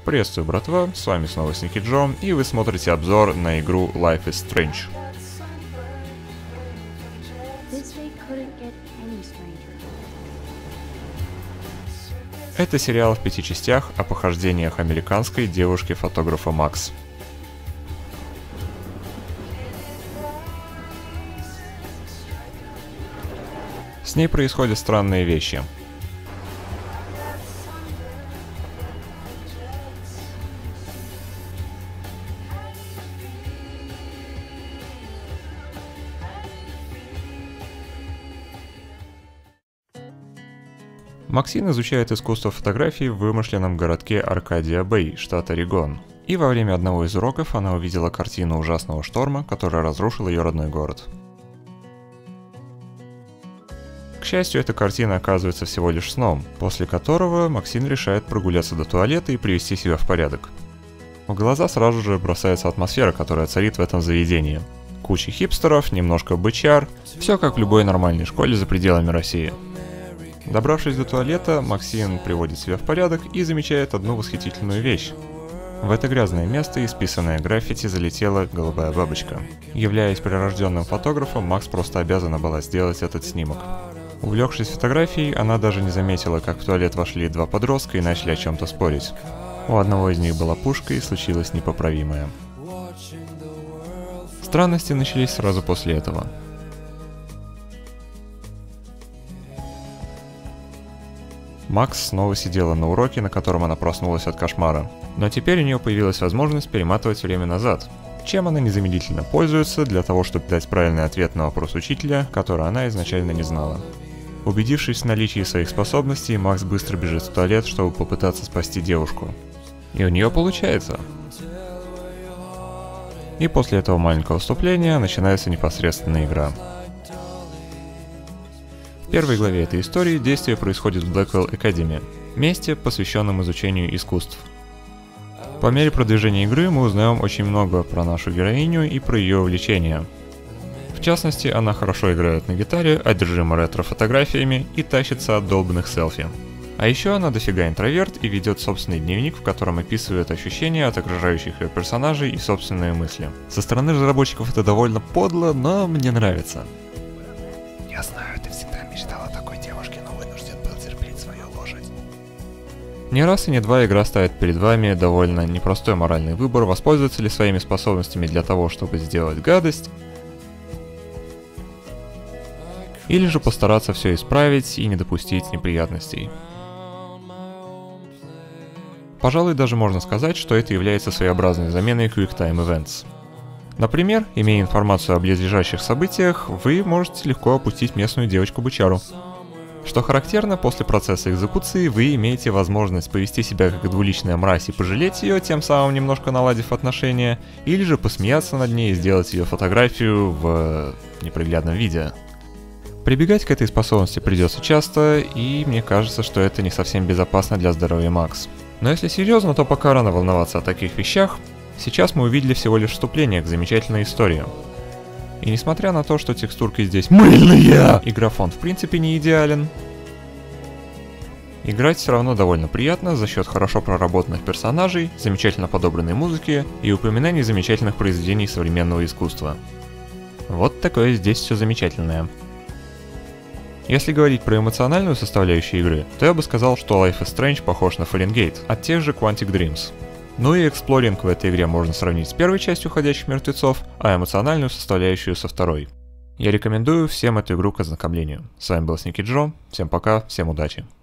Приветствую, братва, с вами снова Sneaky Joe, и вы смотрите обзор на игру Life is Strange. Это сериал в 5 частях о похождениях американской девушки-фотографа Макс. С ней происходят странные вещи. Максин изучает искусство фотографии в вымышленном городке Аркадия-Бэй, штат Орегон. И во время одного из уроков она увидела картину ужасного шторма, который разрушил ее родной город. К счастью, эта картина оказывается всего лишь сном, после которого Максин решает прогуляться до туалета и привести себя в порядок. В глаза сразу же бросается атмосфера, которая царит в этом заведении. Куча хипстеров, немножко бычар, все как в любой нормальной школе за пределами России. Добравшись до туалета, Максин приводит себя в порядок и замечает одну восхитительную вещь. В это грязное место, исписанное граффити, залетела голубая бабочка. Являясь прирожденным фотографом, Макс просто обязана была сделать этот снимок. Увлекшись фотографией, она даже не заметила, как в туалет вошли два подростка и начали о чем-то спорить. У одного из них была пушка и случилось непоправимое. Странности начались сразу после этого. Макс снова сидела на уроке, на котором она проснулась от кошмара. Но теперь у нее появилась возможность перематывать время назад, чем она незамедлительно пользуется для того, чтобы дать правильный ответ на вопрос учителя, который она изначально не знала. Убедившись в наличии своих способностей, Макс быстро бежит в туалет, чтобы попытаться спасти девушку. И у нее получается. И после этого маленького вступления начинается непосредственная игра. В первой главе этой истории действие происходит в Blackwell Academy, месте, посвященном изучению искусств. По мере продвижения игры мы узнаем очень много про нашу героиню и про ее увлечения. В частности, она хорошо играет на гитаре, одержима ретро-фотографиями и тащится от долбанных селфи. А еще она дофига интроверт и ведет собственный дневник, в котором описывает ощущения от окружающих ее персонажей и собственные мысли. Со стороны разработчиков это довольно подло, но мне нравится. Я знаю, ты всегда мечтал о такой девушке, но вынужден был терпеть свою лошадь. Не раз и не два игра ставит перед вами довольно непростой моральный выбор, воспользоваться ли своими способностями для того, чтобы сделать гадость, или же постараться все исправить и не допустить неприятностей. Пожалуй, даже можно сказать, что это является своеобразной заменой QuickTime Events. Например, имея информацию о близлежащих событиях, вы можете легко опустить местную девочку-бычару. Что характерно, после процесса экзекуции вы имеете возможность повести себя как двуличная мразь и пожалеть ее, тем самым немножко наладив отношения, или же посмеяться над ней и сделать ее фотографию в неприглядном виде. Прибегать к этой способности придется часто, и мне кажется, что это не совсем безопасно для здоровья Макс. Но если серьезно, то пока рано волноваться о таких вещах. Сейчас мы увидели всего лишь вступление к замечательной истории. И несмотря на то, что текстурки здесь мыльные, и графон в принципе не идеален, играть все равно довольно приятно за счет хорошо проработанных персонажей, замечательно подобранной музыки и упоминаний замечательных произведений современного искусства. Вот такое здесь все замечательное. Если говорить про эмоциональную составляющую игры, то я бы сказал, что Life is Strange похож на Фаренгейт от тех же Quantic Dreams. Ну и эксплоринг в этой игре можно сравнить с первой частью «Ходячих мертвецов», а эмоциональную составляющую со второй. Я рекомендую всем эту игру к ознакомлению. С вами был Sneaky Joe, всем пока, всем удачи.